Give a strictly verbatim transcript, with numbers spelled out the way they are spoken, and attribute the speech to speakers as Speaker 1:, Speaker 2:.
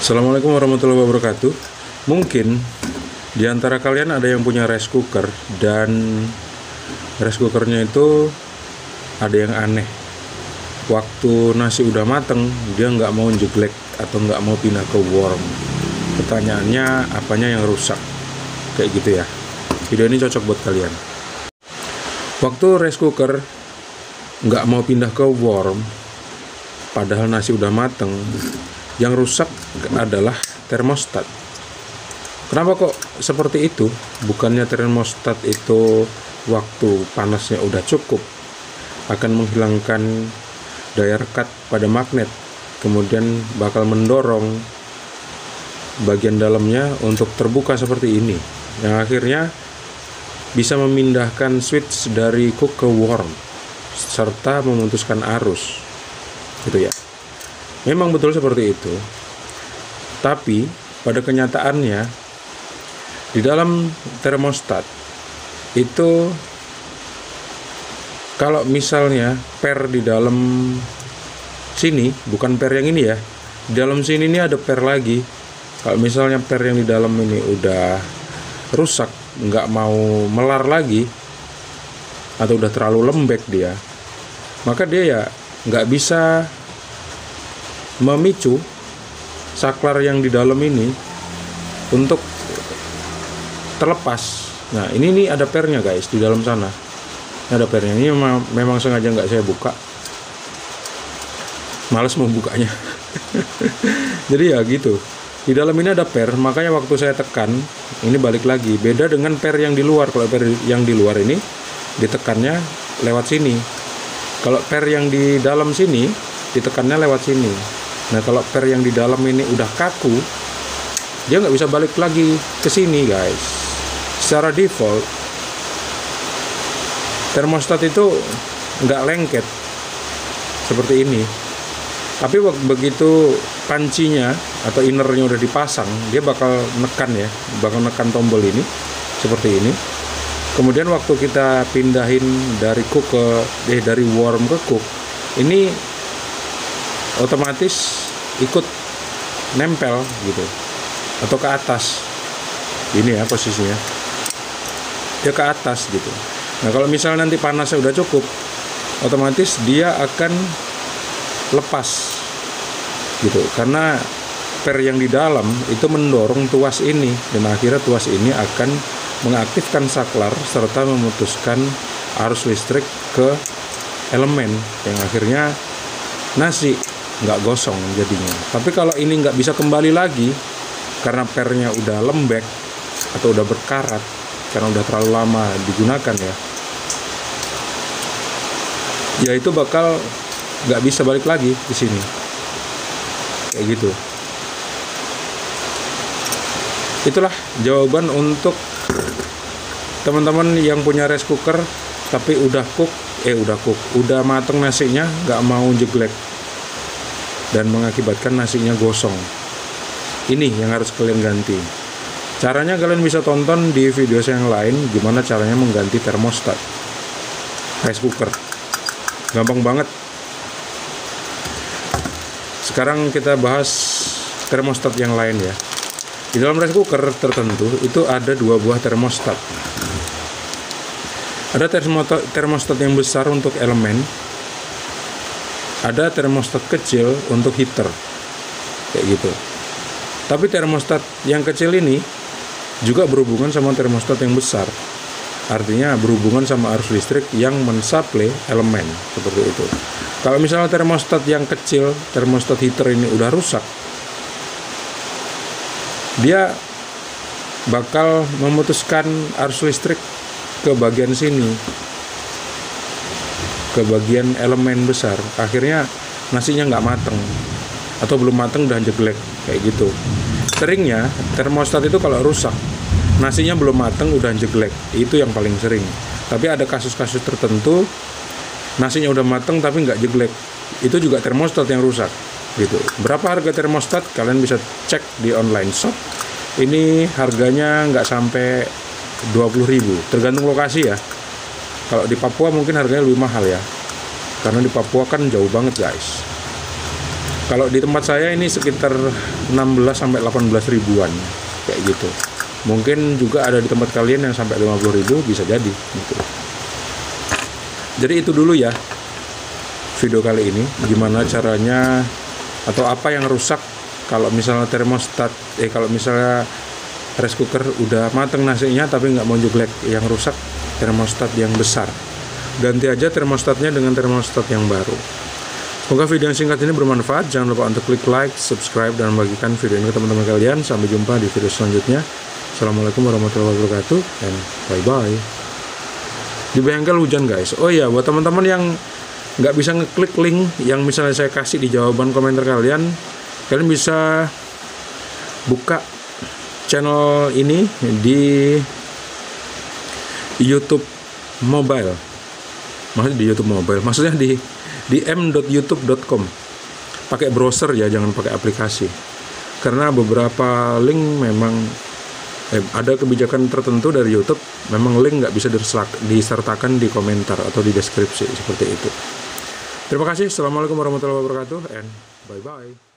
Speaker 1: Assalamualaikum warahmatullahi wabarakatuh. Mungkin di antara kalian ada yang punya rice cooker dan rice cookernya itu ada yang aneh. Waktu nasi udah mateng, dia nggak mau jeglek atau nggak mau pindah ke warm. Pertanyaannya, apanya yang rusak? Kayak gitu ya. Video ini cocok buat kalian. Waktu rice cooker nggak mau pindah ke warm, padahal nasi udah mateng, yang rusak adalah termostat. Kenapa kok seperti itu? Bukannya termostat itu waktu panasnya udah cukup akan menghilangkan daya rekat pada magnet, kemudian bakal mendorong bagian dalamnya untuk terbuka seperti ini, yang akhirnya bisa memindahkan switch dari cook ke warm serta memutuskan arus, gitu ya. Memang betul seperti itu, tapi pada kenyataannya di dalam termostat itu, kalau misalnya per di dalam sini, bukan per yang ini ya, di dalam sini ini ada per lagi. Kalau misalnya per yang di dalam ini udah rusak, nggak mau melar lagi, atau udah terlalu lembek dia, maka dia ya nggak bisa memicu saklar yang di dalam ini untuk terlepas. Nah, ini nih ada pernya guys, di dalam sana ada pernya. Ini memang, memang sengaja nggak saya buka, males mau bukanya. Jadi ya gitu, di dalam ini ada per, makanya waktu saya tekan ini balik lagi, beda dengan per yang di luar. Kalau per yang di luar ini ditekannya lewat sini, kalau per yang di dalam sini ditekannya lewat sini. Nah, kalau per yang di dalam ini udah kaku, dia nggak bisa balik lagi ke sini guys. Secara default termostat itu nggak lengket seperti ini, tapi begitu pancinya atau innernya udah dipasang, dia bakal nekan ya, bakal nekan tombol ini seperti ini. Kemudian waktu kita pindahin dari cook ke eh dari warm ke cook, ini otomatis ikut nempel gitu, atau ke atas. Ini ya posisinya, dia ke atas gitu. Nah, kalau misalnya nanti panasnya udah cukup, otomatis dia akan lepas gitu, karena per yang di dalam itu mendorong tuas ini, dan akhirnya tuas ini akan mengaktifkan saklar serta memutuskan arus listrik ke elemen, yang akhirnya nasi nggak gosong jadinya. Tapi kalau ini nggak bisa kembali lagi karena pernya udah lembek atau udah berkarat karena udah terlalu lama digunakan ya, ya itu bakal nggak bisa balik lagi di sini, kayak gitu. Itulah jawaban untuk teman-teman yang punya rice cooker tapi udah cook, eh udah cook, udah mateng nasinya, nggak mau jeglek dan mengakibatkan nasinya gosong. Ini yang harus kalian ganti. Caranya kalian bisa tonton di video saya yang lain, gimana caranya mengganti termostat rice cooker. Gampang banget. Sekarang kita bahas termostat yang lain ya. Di dalam rice cooker tertentu itu ada dua buah termostat. Ada termostat yang besar untuk elemen, ada termostat kecil untuk heater, kayak gitu. Tapi termostat yang kecil ini juga berhubungan sama termostat yang besar, artinya berhubungan sama arus listrik yang mensuplai elemen, seperti itu. Kalau misalnya termostat yang kecil, termostat heater ini udah rusak, dia bakal memutuskan arus listrik ke bagian sini, ke bagian elemen besar. Akhirnya nasinya nggak mateng, atau belum mateng udah jeglek, kayak gitu. Seringnya termostat itu kalau rusak, nasinya belum mateng udah jeglek, itu yang paling sering. Tapi ada kasus-kasus tertentu nasinya udah mateng tapi nggak jeglek, itu juga termostat yang rusak gitu. Berapa harga termostat? Kalian bisa cek di online shop. Ini harganya nggak sampai dua puluh ribu, tergantung lokasi ya. Kalau di Papua mungkin harganya lebih mahal ya, karena di Papua kan jauh banget guys. Kalau di tempat saya ini sekitar enam belas sampai delapan belas ribuan kayak gitu. Mungkin juga ada di tempat kalian yang sampai lima puluh ribu, bisa jadi gitu. Jadi itu dulu ya video kali ini, gimana caranya atau apa yang rusak kalau misalnya termostat eh kalau misalnya rice cooker udah mateng nasinya tapi nggak mau jeglek. Yang rusak termostat yang besar, ganti aja termostatnya dengan termostat yang baru. Semoga video yang singkat ini bermanfaat. Jangan lupa untuk klik like, subscribe, dan bagikan video ini ke teman-teman kalian. Sampai jumpa di video selanjutnya. Assalamualaikum warahmatullahi wabarakatuh, and bye-bye. Di bengkel hujan guys. Oh iya, buat teman-teman yang nggak bisa ngeklik link yang misalnya saya kasih di jawaban komentar kalian, kalian bisa buka channel ini di YouTube mobile. Maksudnya di YouTube mobile, maksudnya di di m dot youtube dot com. Pakai browser ya, jangan pakai aplikasi. Karena beberapa link memang eh, ada kebijakan tertentu dari YouTube, memang link nggak bisa disertakan di komentar atau di deskripsi seperti itu. Terima kasih. Assalamualaikum warahmatullahi wabarakatuh, and bye bye.